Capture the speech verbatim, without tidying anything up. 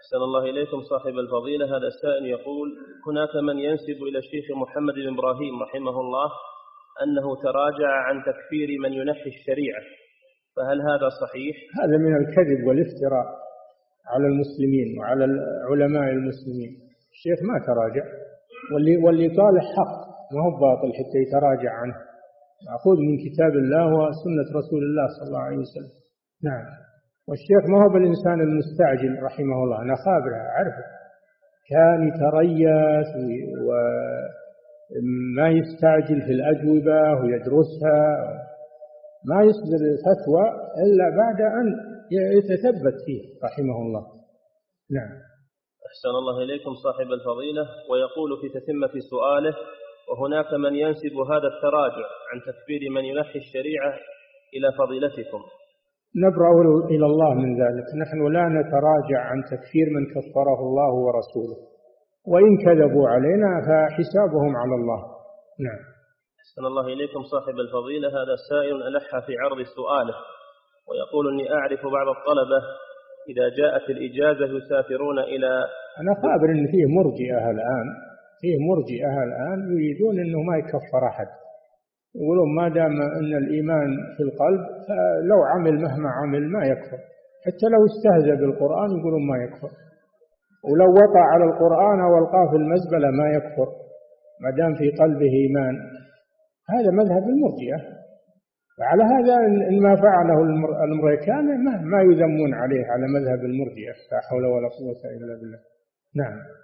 أحسن الله إليكم صاحب الفضيلة. هذا السائل يقول: هناك من ينسب إلى الشيخ محمد بن إبراهيم رحمه الله أنه تراجع عن تكفير من ينحي الشريعة، فهل هذا صحيح؟ هذا من الكذب والافتراء على المسلمين وعلى علماء المسلمين. الشيخ ما تراجع، واللي واللي قال حق ما هو باطل حتى يتراجع عنه، مأخوذ من كتاب الله وسنة رسول الله صلى الله عليه وسلم. نعم. والشيخ ما هو بالإنسان المستعجل رحمه الله، أنا خابره أعرفه، كان يتريث وما يستعجل في الأجوبة ويدرسها، ما يصدر الفتوى إلا بعد أن يتثبت فيه رحمه الله. نعم. أحسن الله إليكم صاحب الفضيلة. ويقول في تتمة سؤاله: وهناك من ينسب هذا التراجع عن تكفير من ينحي الشريعة إلى فضيلتكم. نبرأ إلى الله من ذلك، نحن لا نتراجع عن تكفير من كفره الله ورسوله، وإن كذبوا علينا فحسابهم على الله. نعم. أحسن الله إليكم صاحب الفضيلة. هذا سائل ألح في عرض سؤاله ويقول: أني أعرف بعض الطلبة إذا جاءت الإجازة يسافرون إلى... أنا خابر أن فيه مرجئة الآن، فيه مرجئة الآن يريدون أنه ما يكفر أحد، يقولون ما دام أن الإيمان في القلب فلو عمل مهما عمل ما يكفر، حتى لو استهزأ بالقرآن يقولون ما يكفر، ولو وقع على القرآن أو ألقاه في المزبلة ما يكفر ما دام في قلبه إيمان. هذا مذهب المرجئة، وعلى هذا إن ما فعله الأمريكان ما يذمون عليه على مذهب المرجئة. لا حول ولا قوة إلا بالله. نعم.